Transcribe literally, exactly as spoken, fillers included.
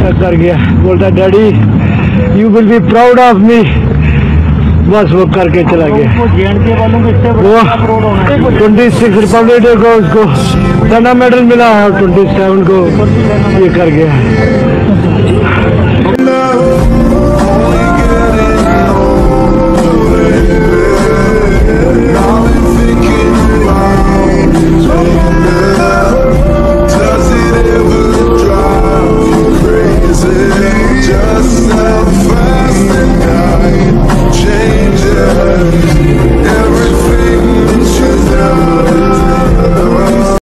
कर गया, बोलता daddy you will be proud of me, बस वो करके चला गया। वो ट्वेंटी सिक्स रिपब्लिक डे को उसको टना मेडल मिला और ट्वेंटी सेवन को ये कर गया।